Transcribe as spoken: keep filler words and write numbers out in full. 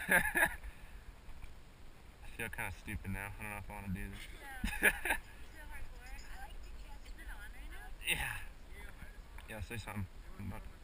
I feel kind of stupid now. I don't know if I want to do this. Yeah. Yeah, say something.